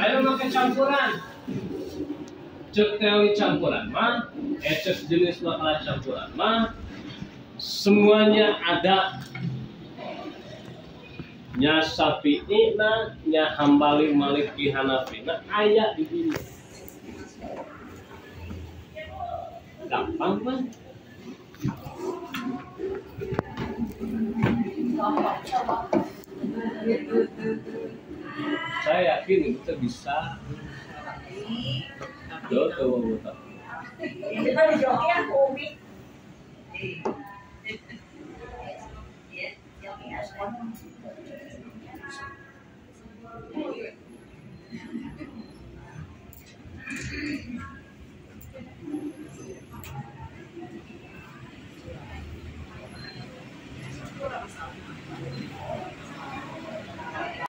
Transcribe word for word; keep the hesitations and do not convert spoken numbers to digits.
Saya pakai campuran. Cek teori campuran mah, eh cek jenis makanan campuran mah, semuanya ada. Nya Syafi'ina, nya Hambali, Maliki, Hanafi. Nah, aya di sini. Gampang kan? Saya yakin kita bisa. Tuh, tuh, tuh. Ini kan joki aku umi.